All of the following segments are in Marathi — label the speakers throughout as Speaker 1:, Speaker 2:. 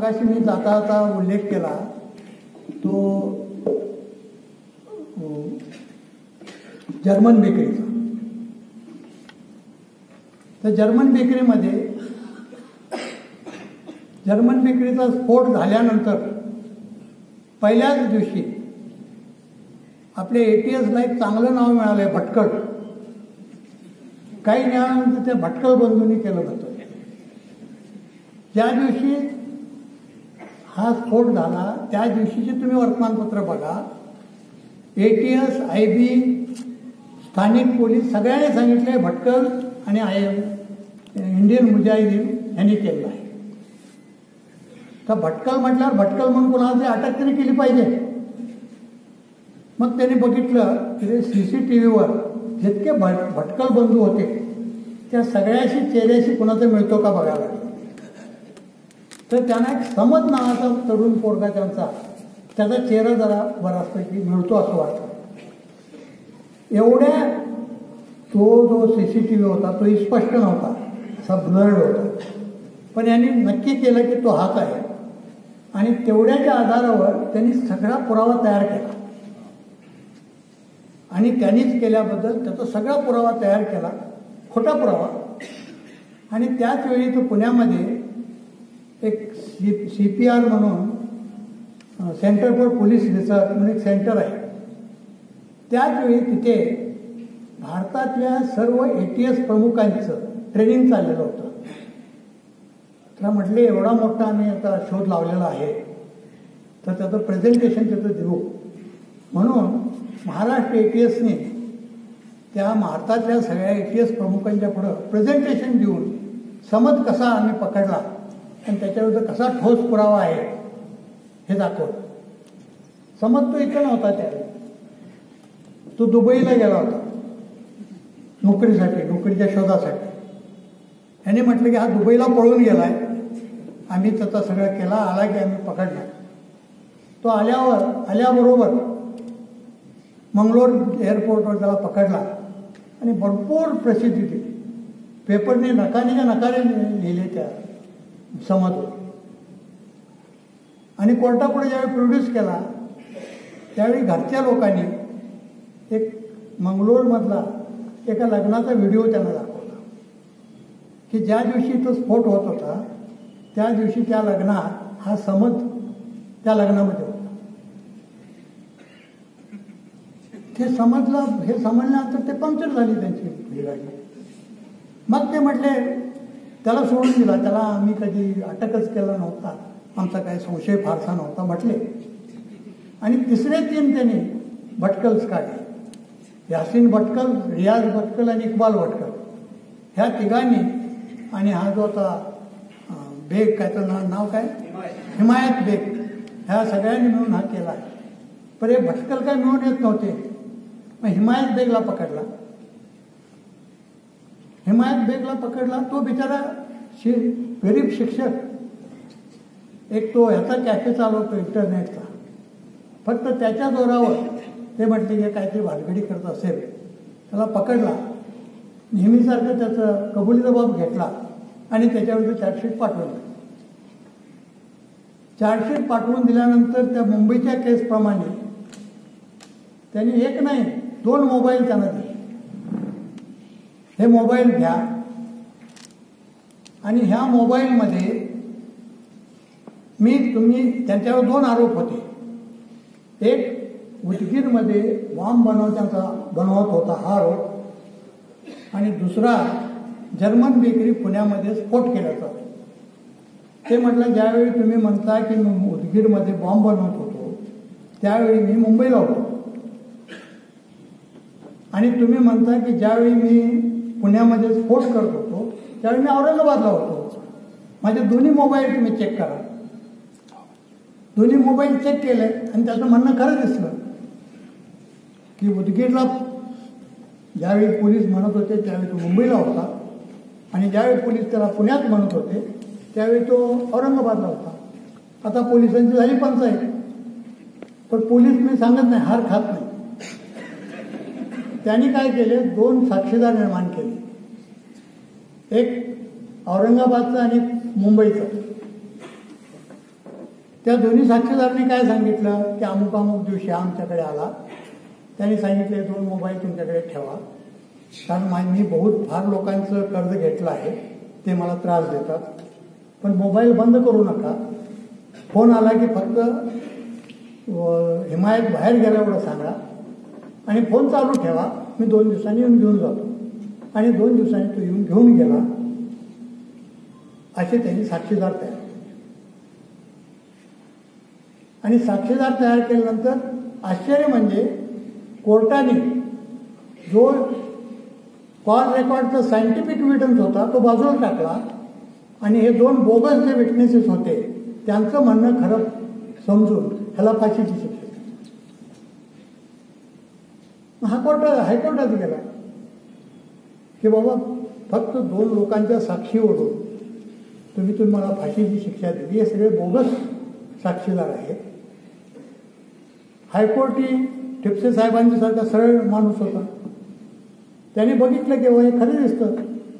Speaker 1: मगाशी मी जाता उल्लेख केला तो जर्मन बेकरीचा. तर जर्मन बेकरीचा स्फोट झाल्यानंतर पहिल्याच दिवशी आपल्या ATSला एक चांगलं नाव मिळालं आहे, भटकळ. काही न्यायानंतर त्या भटकळ बंधूंनी केलं होतं. ज्या दिवशी हा स्फोट झाला त्या दिवशीचे तुम्ही वर्तमानपत्र बघा. ATS, IB, स्थानिक पोलीस सगळ्यांनी सांगितले भटकळ आणि इंडियन मुजाहिदीन यांनी केलं आहे. तर भटकळ म्हटल्यावर भटकळ म्हणून कोणाला अटक तरी केली पाहिजे. मग त्यांनी बघितलं की CCTVवर जितके भटकळ बंधू होते त्या सगळ्याशी चेहऱ्याशी कुणाचा मिळतो का बघायला लागलं. तर त्यांना एक समज नावाचा तरुण पोरगा त्याचा चेहरा जरा बराचपैकी मिळतो असं वाटतं. एवढ्या जो CCTV होता तो स्पष्ट नव्हता, असा ब्लर्ड होता. पण यांनी नक्की केलं की तो हाच आहे आणि तेवढ्याच्या आधारावर त्यांनी सगळा पुरावा तयार केला आणि त्यांनीच केल्याबद्दल त्याचा सगळा पुरावा तयार केला, खोटा पुरावा. आणि त्याच वेळी तो पुण्यामध्ये एक CPR म्हणून सेंटर फॉर पोलीस रिसर्च म्हणून एक सेंटर आहे. त्याच वेळी तिथे भारतातल्या सर्व ATS प्रमुखांचं ट्रेनिंग चाललेलं होतं. त्याला म्हटले एवढा मोठा आम्ही आता शोध लावलेला आहे तर त्याचं प्रेझेंटेशन तिथं देऊ म्हणून महाराष्ट्र ATSने त्या भारतातल्या सगळ्या ATS प्रमुखांच्या पुढं प्रेझेंटेशन देऊन समज कसा आम्ही पकडला आणि त्याच्याविरुद्ध कसा ठोस पुरावा आहे हे दाखवलं. समज तो इथं नव्हता त्यावेळी, तो दुबईला गेला होता नोकरीच्या शोधासाठी. यांनी म्हटलं की हा दुबईला पळून गेलाय, आम्ही त्याचा सगळं केला, आला की आम्ही पकडला. तो आल्याबरोबर मंगलोर एअरपोर्टवर त्याला पकडला आणि भरपूर प्रसिद्धी दिली. पेपरने नकारे लिहिले त्या समजवर. आणि कोर्टापुढे ज्यावेळी प्रोड्यूस केला त्यावेळी घरच्या लोकांनी एक मंगलोरमधला एका लग्नाचा व्हिडिओ त्यांना दाखवला की ज्या दिवशी तो स्फोट होत होता त्या दिवशी त्या लग्नात हा समज त्या लग्नामध्ये होता. हे समजल्यानंतर ते पंक्चर झाली त्यांची गाडी. मग ते म्हटले त्याला सोडून दिला, त्याला आम्ही कधी अटकच केला नव्हता, आमचा काही संशय फारसा नव्हता म्हटले. आणि तिसरे 3 त्यांनी भटकल्स काढले, यासीन भटकल, रियाज भटकल आणि इक्बाल भटकल. ह्या तिघांनी आणि हा जो आता बेग काय तर नाव काय हिमायत बेग, ह्या सगळ्यांनी मिळून हा केला आहे. पण हे भटकल काय मिळून येत नव्हते. मग हिमायत बेगला पकडला. तो बिचारा गरीब शिक्षक, एक तो ह्याचा कॅफे चालवतो इंटरनेटचा. फक्त त्याच्या जोरावर ते म्हटले की काहीतरी भानगडी करत असेल, त्याला पकडला. नेहमीसारखं त्याचं कबुलीचा बाब घेतला आणि त्याच्यावर चार्जशीट पाठवून दिल्यानंतर त्या मुंबईच्या केसप्रमाणे त्यांनी 1 नाही 2 मोबाईल त्यांना दिले. हे मोबाईल घ्या आणि ह्या मोबाईलमध्ये तुम्ही त्यांच्यावर 2 आरोप होते. एक उदगीरमध्ये बॉम्ब बनवत होता हा आरोप आणि दुसरा जर्मन बेकरी पुण्यामध्ये स्फोट केल्याचा. ते म्हटलं ज्यावेळी तुम्ही म्हणता की उदगीरमध्ये बॉम्ब बनवत होतो त्यावेळी मी मुंबईला होतो आणि तुम्ही म्हणता की ज्यावेळी मी पुण्यामध्ये स्फोट करत होतो त्यावेळी मी औरंगाबादला होतो. माझे दोन्ही मोबाईल तुम्ही चेक करा. दोन्ही मोबाईल चेक केले आणि त्याचं म्हणणं खरं दिसलं की उदगीरला ज्यावेळी पोलीस म्हणत होते त्यावेळी तो मुंबईला होता आणि ज्यावेळी पोलीस त्याला पुण्यात म्हणत होते त्यावेळी तो औरंगाबादला होता. आता पोलिसांची झाली पंचायत, पण पोलीस मी सांगत नाही, हार खात नाही. त्यांनी काय केले, 2 साक्षीदार निर्माण केले, एक औरंगाबादचा आणि मुंबईचा. त्या दोन्ही साक्षीदारांनी काय सांगितलं की अमुक अमुक दिवशी आमच्याकडे आला, त्यांनी सांगितले 2 मोबाईल तुमच्याकडे ठेवा, कारण मी फार लोकांचं कर्ज घेतलं आहे, ते मला त्रास देतात, पण मोबाईल बंद करू नका. फोन आला की फक्त हिमायत बाहेर गेला एवढं सांगा आणि फोन चालू ठेवा, मी 2 दिवसांनी येऊन घेऊन जातो. आणि 2 दिवसांनी तो येऊन घेऊन गेला. असे त्यांनी साक्षीदार तयार केले. आणि साक्षीदार तयार केल्यानंतर आश्चर्य म्हणजे कोर्टाने जो कॉल रेकॉर्डचा सायंटिफिक एव्हिडन्स होता तो बाजूला टाकला आणि हे 2 बोगस जे विटनेसेस होते त्यांचं म्हणणं खरं समजून ह्याला फाशीची शिक्षा दिली. हायकोर्टात गेला की बाबा फक्त 2 लोकांच्या साक्षीवरून तुम्ही मला फाशीची शिक्षा दिली, हे सगळे बोगस साक्षीदार आहेत. हायकोर्टही ठिपसे साहेबांच्या सारखा सरळ माणूस होता, त्यांनी बघितलं की बाबा हे खरं दिसतं.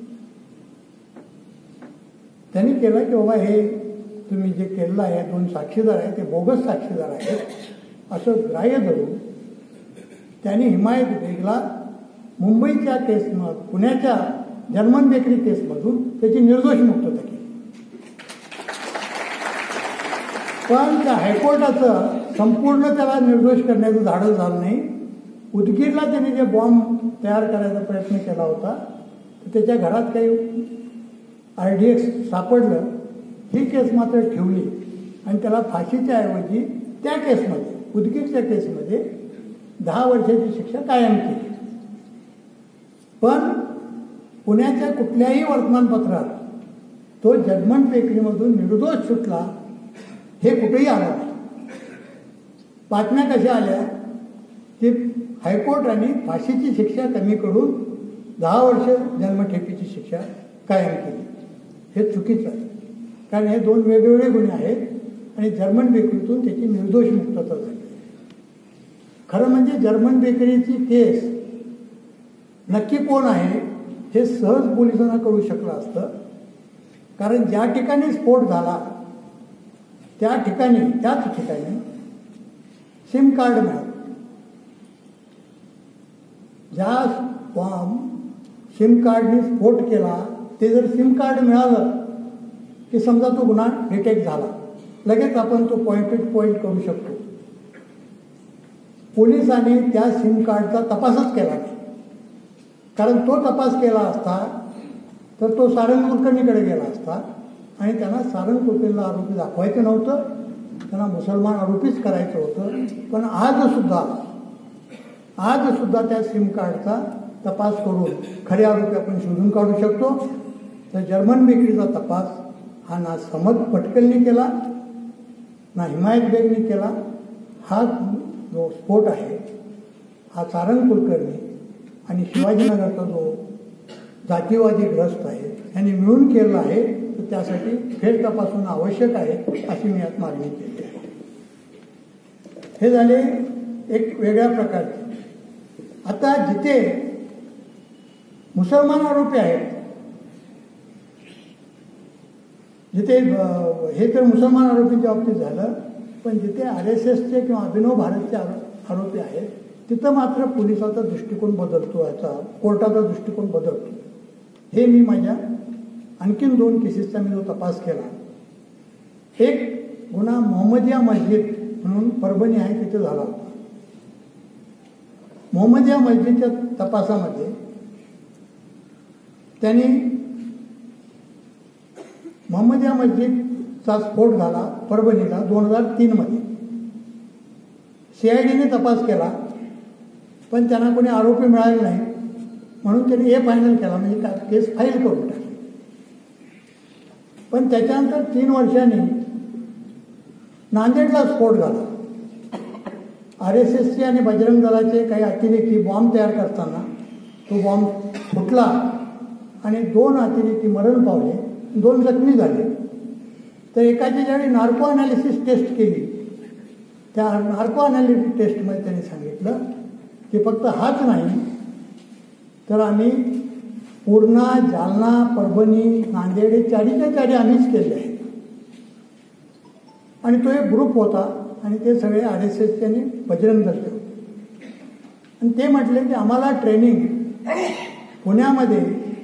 Speaker 1: त्यांनी केलं की बाबा हे तुम्ही जे केलेलं आहे 2 साक्षीदार आहेत ते बोगस साक्षीदार आहेत असं ग्राह्य धरून त्यांनी हिमायत बेगला मुंबईच्या केसमधून, पुण्याच्या जर्मन बेकरी केसमधून त्याची निर्दोष मुक्तता केली. पण त्या हायकोर्टाचं संपूर्ण त्याला निर्दोष करण्याचं धाडस झालं नाही. उदगीरला त्यांनी जे बॉम्ब तयार करायचा प्रयत्न केला होता तर त्याच्या घरात काही RDX सापडलं, ही केस मात्र ठेवली आणि त्याला फाशीच्या ऐवजी त्या केसमध्ये, उदगीरच्या केसमध्ये 10 वर्षाची शिक्षा कायम केली. पण पुण्याच्या कुठल्याही वर्तमानपत्रात तो जर्मन बेकरीमधून निर्दोष सुटला हे कुठेही आलं नाही. बातम्या कशा आल्या की हायकोर्टाने फाशीची शिक्षा कमी करून 10 वर्ष जन्मठेपीची शिक्षा कायम केली. हे चुकीचं आहे, कारण हे 2 वेगवेगळे गुन्हे आहेत आणि जर्मन बेकरीतून त्याची निर्दोष मुक्तता झाली. खरं म्हणजे जर्मन बेकरीची केस नक्की कोण आहे हे सहज पोलिसांना कळू शकलं असतं, कारण ज्या ठिकाणी स्फोट झाला त्याच ठिकाणी सिम कार्ड मिळालं. ज्या सिम कार्डने स्फोट केला ते जर सिम कार्ड मिळालं की समजा तो गुन्हा डिटेक्ट झाला, लगेच आपण तो पॉइंट करू शकतो. पोलिसांनी त्या सिम कार्डचा तपासच केला नाही, कारण तो तपास केला असता तर तो सारंग कुलकर्णीकडे गेला असता आणि त्यांना सारंग कुलकर्णीला आरोपी दाखवायचं नव्हतं, त्यांना मुसलमान आरोपीच करायचं होतं. पण आजसुद्धा त्या सिम कार्डचा तपास करून खरे आरोपी आपण शोधून काढू शकतो. तर जर्मन बेकरीचा तपास हा ना समद पटकलनी केला ना हिमायत बेगनी केला. हा जो स्फोट आहे हा सारंग कुलकर्णी आणि शिवाजीनगरचा जो जातीवादी ग्रस्त आहे यांनी मिळून केला आहे, तर त्यासाठी फेर तपास होणं आवश्यक आहे अशी मी यात मागणी केली आहे. हे झाले एक वेगळ्या प्रकारचे. आता जिथे मुसलमान आरोपी आहेत, जिथे हे तर मुसलमान आरोपींच्या बाबतीत झालं, पण जिथे RSSचे किंवा अभिनव भारतचे आरोपी आहेत तिथं मात्र पोलिसाचा दृष्टिकोन बदलतो, याचा कोर्टाचा दृष्टिकोन बदलतो. हे मी माझ्या आणखीन 2 केसेसचा मी जो तपास केला. एक गुन्हा मोहम्मदिया मस्जिद म्हणून परभणी आहे तिथे झाला होता. मोहम्मदिया मस्जिदच्या तपासामध्ये त्यांनी मोहम्मदिया मस्जिदचा स्फोट झाला परभणीला 2003 मध्ये. CIDने तपास केला पण त्यांना कोणी आरोपी मिळाले नाही, म्हणून त्यांनी फायनल केला, म्हणजे केस फाईल करून टाकली. पण त्याच्यानंतर 3 वर्षांनी नांदेडला स्फोट झाला. RSSचे आणि बजरंग दलाचे काही अतिरेकी बॉम्ब तयार करताना तो बॉम्ब फुटला आणि 2 अतिरेकी मरण पावले, 2 जखमी झाले. तर एकाची ज्यावेळी नार्को अनालिसिस टेस्ट केली, त्या नार्को अनालिसिस टेस्टमध्ये त्यांनी सांगितलं की फक्त हाच नाही तर आम्ही पूर्णा, जालना, परभणी, नांदेड हे 4च्या 4 आम्हीच केले आहेत. आणि तो एक ग्रुप होता आणि ते सगळे RSSचे आणि बजरंग दलचे होते. आणि ते म्हटले की आम्हाला ट्रेनिंग पुण्यामध्ये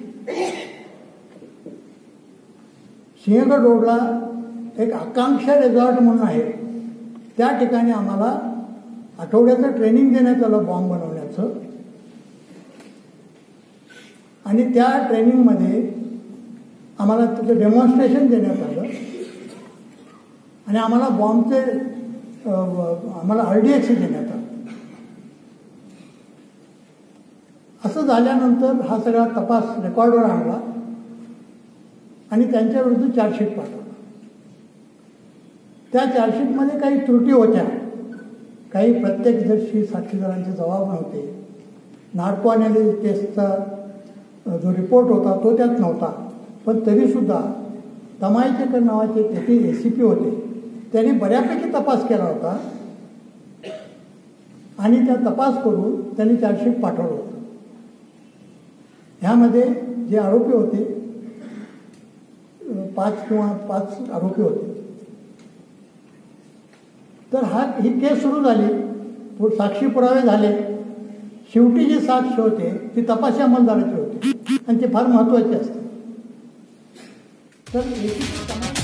Speaker 1: सिंहगड रोडला एक आकांक्षा रिसॉर्ट म्हणून आहे, त्या ठिकाणी आम्हाला आठवड्याचं ट्रेनिंग देण्यात आलं बॉम्ब बनवण्याचं. आणि त्या ट्रेनिंगमध्ये आम्हाला त्याचं डेमॉन्स्ट्रेशन देण्यात आलं आणि आम्हाला बॉम्बचे आम्हाला RDX देण्यात आलं. असं झाल्यानंतर हा सगळा तपास रेकॉर्डवर आणला आणि त्यांच्या विरुद्ध चार्जशीट पाठवला. त्या चार्जशीटमध्ये काही त्रुटी होत्या, काही प्रत्यक्षदर्शी साक्षीदारांचे जबाब नव्हते, नार्को अनालिसिस टेस्टचा जो रिपोर्ट होता तो त्यात नव्हता. पण तरीसुद्धा तमायचेकर नावाचे तेथे ACP होते, त्यांनी बऱ्यापैकी तपास केला होता आणि त्या तपास करून त्यांनी चार्जशीट पाठवलं होतं. ह्यामध्ये जे आरोपी होते 5 आरोपी होते. तर ही केस सुरू झाली, साक्षी पुरावे झाले. शेवटी जे साक्ष होते ती तपासी अंमलदाराची होती आणि ते फार महत्त्वाचे असते. तर